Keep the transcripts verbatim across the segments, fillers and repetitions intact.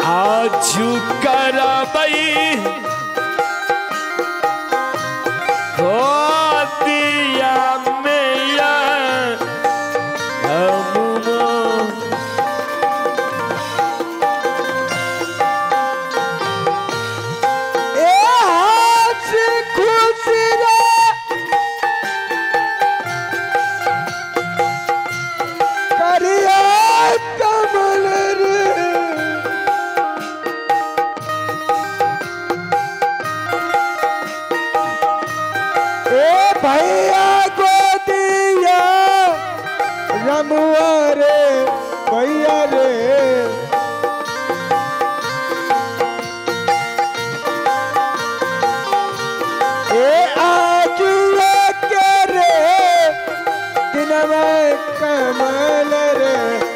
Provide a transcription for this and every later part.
आजू करबई हो दिया मैया हमो ए हाथ खुश रे करिया कमल रे ए भैया गोदिया रमुआ रे भैया रे ए आजुए के रे दिनवा कमल रे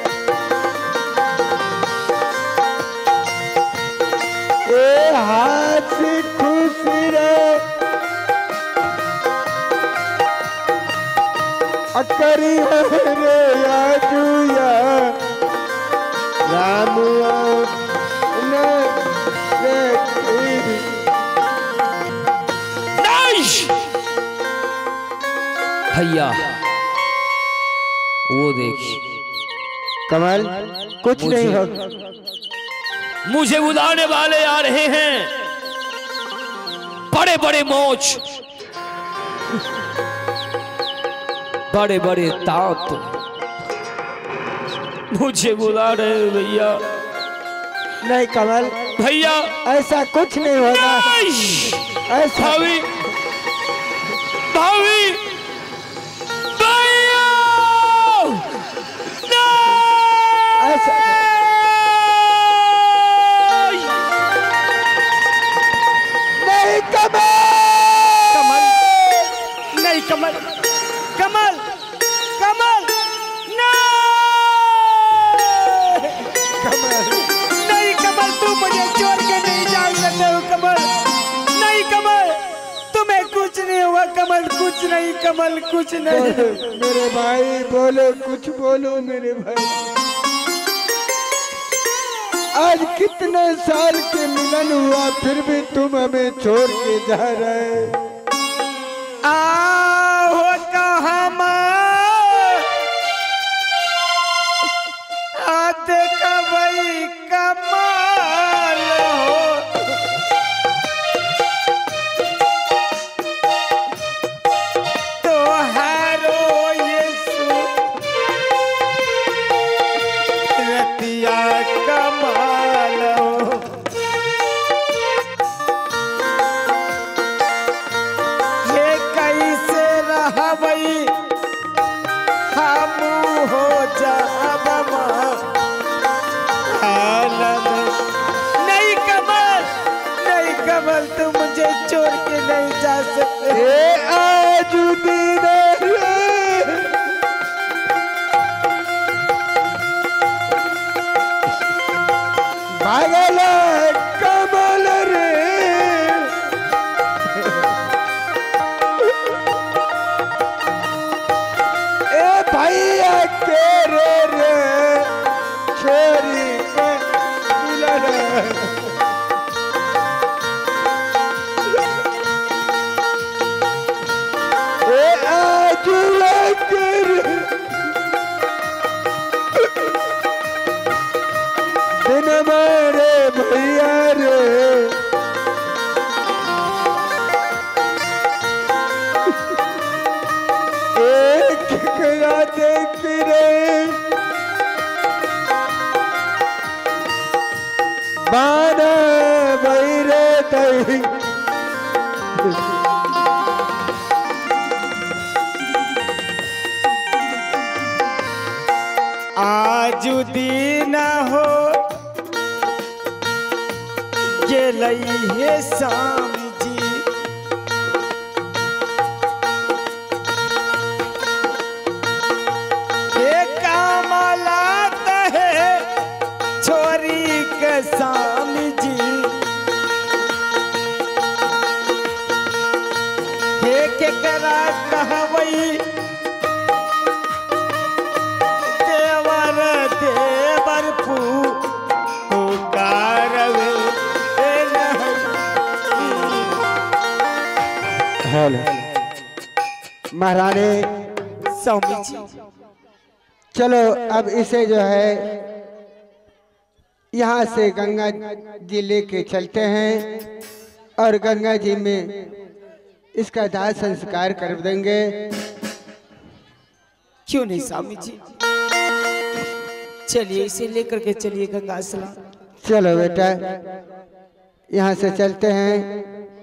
ए हाथ खुश रे अकरी रे आजुया रामुआ न रे भैया वो देख कमल कुछ नहीं हो मुझे बुलाने वाले आ रहे हैं बड़े बड़े मोच बड़े बड़े दांत मुझे बुला रहे हैं भैया। नहीं कमल भैया ऐसा कुछ नहीं होगा ऐसा भाभी भाभी भैया ऐसा नहीं कमल कमल नहीं कमल कमल कमल नहीं कमल नहीं कमल तू मुझे छोड़ के नहीं जा सकते हो कमल नहीं कमल तुम्हें कुछ नहीं हुआ कमल कुछ नहीं कमल कुछ नहीं बोलो मेरे भाई बोलो कुछ बोलो मेरे भाई आज कितने साल के मिलन हुआ फिर भी तुम हमें छोड़ के जा रहे आओ कहाँ आ देखा भाई कमाल हो तो हारो ये रतिया कमाल हो ये कैसे रहा भाई हम हो जाब नहीं कमल नहीं कमल तुम मुझे छोड़ के नहीं जा सकते ए आज दिन रे भागल कमल रे ए भैया के रे रे छोरी के दुल्हन ए आज कर दिन मारे भैया रे एक करा देख रे बाना बैरे दही आज दिन हो गेलई हे शाम जी हे कमलात है छोरी के शाम जी हे के करा कहवई देवर देवर पू पुकार महारानी स्वामी जी चलो अब इसे जो है यहाँ से गंगा जी लेके चलते हैं और गंगा जी में इसका दाह संस्कार कर देंगे। क्यों नहीं स्वामी जी, चलिए इसे लेकर के चलिए गंगा स्नान। चलो बेटा यहाँ से चलते हैं।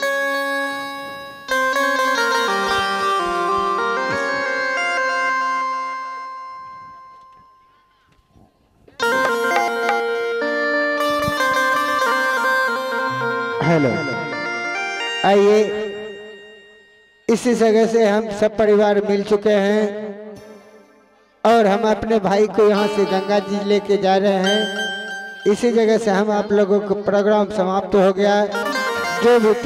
हेलो, आइए इसी जगह से हम सब परिवार मिल चुके हैं और हम अपने भाई को यहाँ से गंगा जी लेके जा रहे हैं। इसी जगह से हम आप लोगों को प्रोग्राम समाप्त हो गया। जो भी